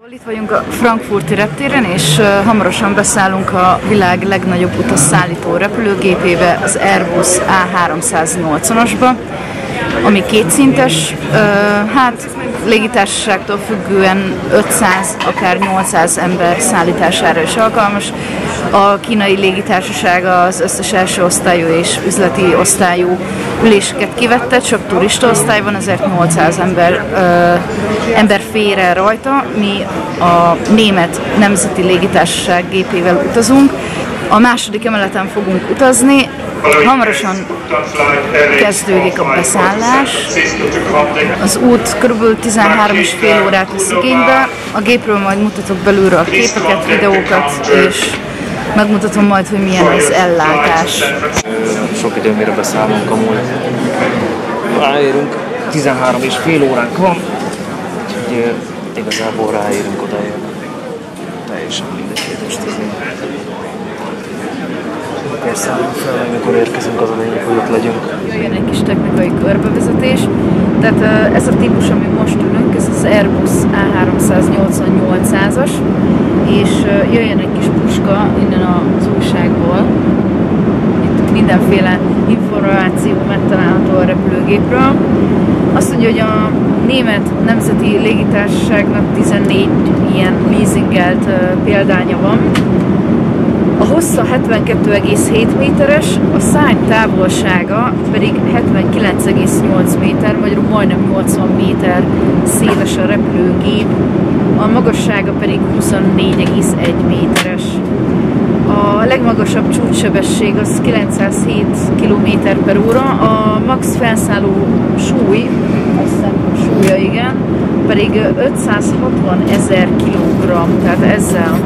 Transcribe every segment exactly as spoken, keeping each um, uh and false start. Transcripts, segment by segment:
Itt vagyunk a frankfurti reptéren, és hamarosan beszállunk a világ legnagyobb utasszállító repülőgépébe, az Airbus A háromszáznyolcvanosba, ami kétszintes, hát légitársaságtól függően ötszáz, akár nyolcszáz ember szállítására is alkalmas. A kínai légitársaság az összes első osztályú és üzleti osztályú üléseket kivette, csak turista osztály van, ezért nyolcszáz ember, ö, ember fér el rajta. Mi a német nemzeti légitársaság gépével utazunk. A második emeleten fogunk utazni, hamarosan kezdődik a beszállás. Az út kb. tizenhárom és fél órát vesz igénybe. A gépről majd mutatok belülről a képeket, videókat, és megmutatom majd, hogy milyen az ellátás. Sok időmére beszállunk amúgy. Ráérünk, tizenhárom és fél óránk van, úgyhogy igazából ráérünk odaér. Teljesen mindegy, most persze állunk fel, amikor érkezünk, az a lényeg, hogy ott legyünk. Jöjjön egy kis technikai körbevezetés. Tehát ez a típus, ami most ülünk, ez az Airbus A háromszáznyolcvan-nyolcszázas, és jöjjön egy kis puska innen az újságból. Itt mindenféle információ megtalálható a repülőgépről. Azt mondja, hogy a német nemzeti légitársaságnak tizennégy ilyen leasingelt példánya van. A hossza hetvenkettő egész hét méteres, a szárny távolsága pedig hetvenkilenc egész nyolc méter, magyarul majdnem nyolcvan méter széles a repülőgép, a magassága pedig huszonnégy egész egy méteres. A legmagasabb csúcssebesség az kilencszázhét kilométer per óra, a max felszálló súly, azt hiszem súlya igen, pedig ötszázhatvan ezer kilogramm, tehát ezzel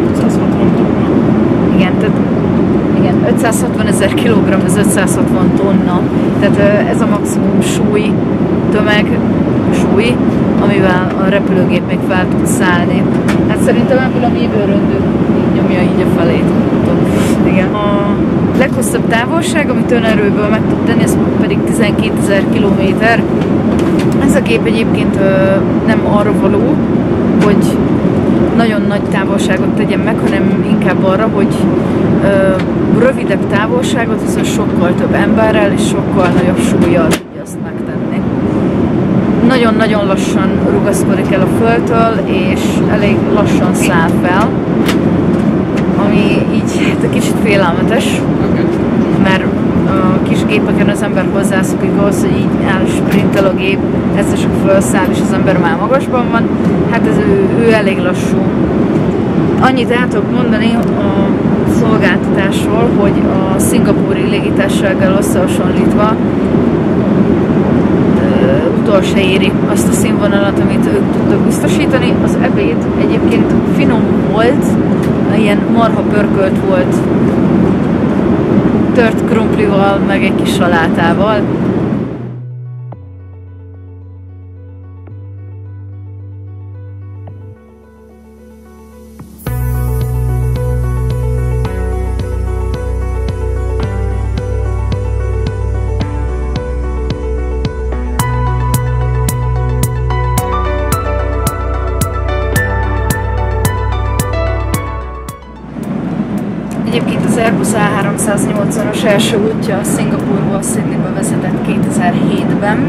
igen, tehát igen, ötszázhatvan ezer kilogramm, ez ötszázhatvan tonna, tehát ez a maximum súly, tömeg, súly, amivel a repülőgép még fel tud szállni. Hát szerintem ebből a mívőröndő így nyomja így a felét. Igen. A leghosszabb távolság, amit önerőből meg tud tenni, ez pedig tizenkétezer kilométer. Ez a gép egyébként nem arra való, hogy nagyon nagy távolságot tegyen meg, hanem inkább arra, hogy ö, rövidebb távolságot, viszont sokkal több emberrel és sokkal nagyobb súllyal tudja azt megtenni. Nagyon-nagyon lassan rugaszkodik el a földtől, és elég lassan száll fel, ami így hát, kicsit félelmetes, mert a kis gépeken az ember hozzászokik ahhoz, hogy így elsprintel a gép, egyszer csak felszáll, és az ember már magasban van. Hát ez ő, ő elég lassú. Annyit el tudok mondani a szolgáltatásról, hogy a szingapúri légitársasággal összehasonlítva utol se éri azt a színvonalat, amit ők tudtak biztosítani. Az ebéd egyébként finom volt, ilyen marha pörkölt volt, tört krumplival, meg egy kis salátával. Egyébként az Airbus A háromszáznyolcvanos első útja Szingapúrból Sydneybe vezetett kétezer-hétben.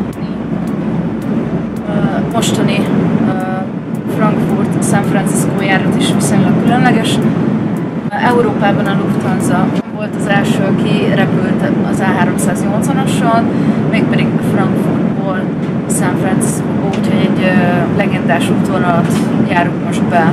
Mostani Frankfurt-San Francisco járat is viszonylag különleges. Európában a Lufthansa volt az első, aki repült az A háromszáznyolcvanossal, mégpedig Frankfurtból San Francisco-ba, úgyhogy egy legendás útvonalat járunk most be.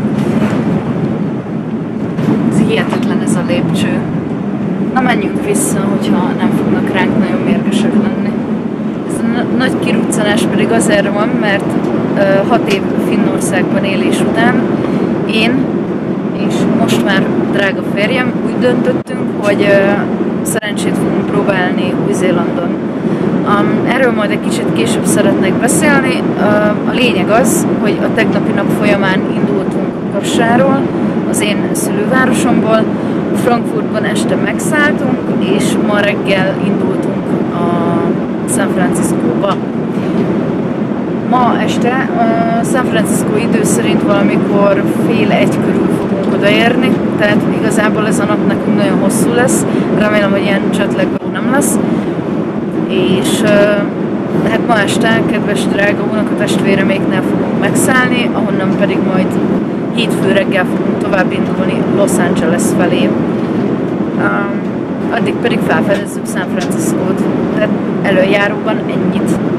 Hihetetlen ez a lépcső. Na, menjünk vissza, hogyha nem fognak ránk nagyon mérgesek lenni. Ez a nagy kiruccanás pedig azért van, mert uh, hat év Finnországban élés után én és most már drága férjem úgy döntöttünk, hogy uh, szerencsét fogunk próbálni Új-Zélandon. Um, erről majd egy kicsit később szeretnék beszélni. Uh, a lényeg az, hogy a tegnapi nap folyamán indultunk Kassáról, az én szülővárosomból, Frankfurtban este megszálltunk, és ma reggel indultunk a San Franciscóba. Ma este uh, San Francisco idő szerint valamikor fél egy körül fogunk odaérni, tehát igazából ez a nap nekünk nagyon hosszú lesz, remélem, hogy ilyen csetlegben nem lesz. És uh, hát ma este, kedves drága unokatestvéreméknél fogunk megszállni, ahonnan pedig majd hétfő reggel fogunk tovább indulni Los Angeles felé. Um, addig pedig felfedezzük San Franciscót, tehát előjáróban ennyit.